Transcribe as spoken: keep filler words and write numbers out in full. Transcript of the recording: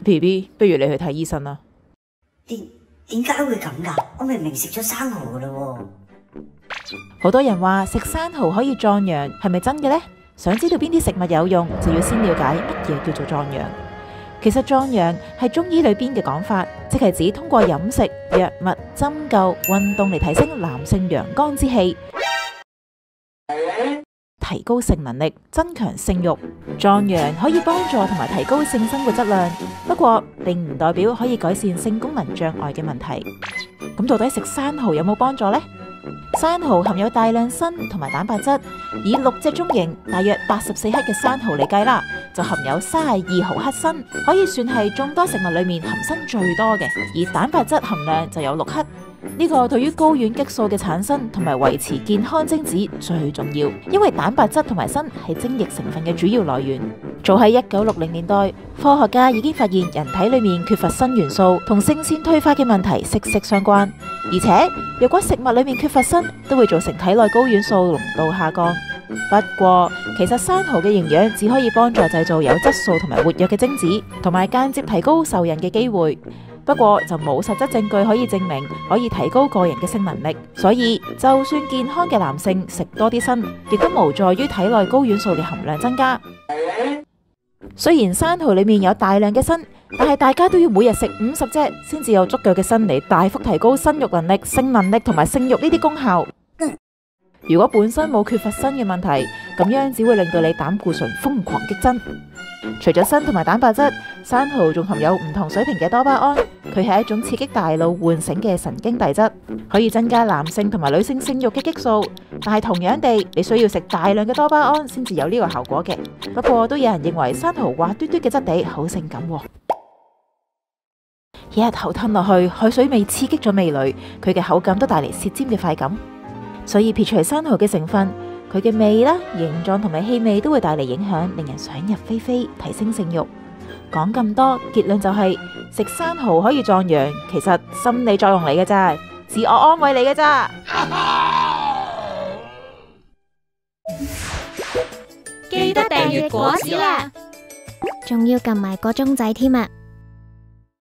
B B， 不如你去睇醫生啦。 點點解會咁噶？我明明食咗生蠔噶啦喎。 好多人話食生蠔可以壯陽，係咪真嘅呢？想知道邊啲食物有用，就要先了解乜嘢叫做壯陽。其實壯陽係中醫裏邊嘅講法，即係指通過飲食、藥物、針灸、運動嚟提升男性陽剛之氣，提高性能力，增強性慾。壯陽可以幫助同埋提高性生活質量，不過並唔代表可以改善性功能障礙嘅問題。咁到底食生蠔有冇幫助呢？生蠔含有大量鋅同埋蛋白質，以六隻中型大約八十四克嘅生蠔嚟計啦，就含有三十二毫克鋅，可以算係眾多食物裏面含鋅最多嘅。而蛋白質含量就有六克，呢個對於睾丸激素嘅產生同埋維持健康精子最重要，因為蛋白質同埋鋅係精液成分嘅主要來源。早喺一九六零年代，科學家已經發現人體裏面缺乏鋅元素同性腺退化嘅問題息息相關，而且若果食物裏面缺乏鋅，都會造成體內睾丸素濃度下降。不過，其實生蠔嘅營養只可以幫助製造有質素同埋活躍嘅精子，同埋間接提高受孕嘅機會。不過就冇實質證據可以證明可以提高個人嘅性能力，所以就算健康嘅男性食多啲鋅，亦都無助於體內睾丸素嘅含量增加。雖然生蠔裏面有大量嘅鋅，但係大家都要每日食五十隻，先至有足夠嘅鋅嚟大幅提高生育能力、性能力同埋性慾呢啲功效。如果本身冇缺乏鋅嘅問題，咁樣只會令到你膽固醇瘋狂激增。除咗鋅同埋蛋白質，生蠔仲含有唔同水平嘅多巴胺，佢係一種刺激大腦喚醒嘅神經遞質，可以增加男性同埋女性性慾嘅激素。但係同樣地，你需要食大量嘅多巴胺先至有呢個效果嘅。不過都有人認為生蠔滑嘟嘟嘅質地好性感喎。一口吞落去，海水味刺激咗味蕾，佢嘅口感都帶嚟舌尖嘅快感。所以撇除生蠔嘅成分，佢嘅味啦、形狀同埋氣味都會帶嚟影響，令人想入非非，提升性慾。講咁多，結論就係食生蠔可以壯陽，其實心理作用嚟嘅咋，自我安慰嚟嘅咋。 記得訂閱果子啦， 仲要撳埋個鐘仔添啊！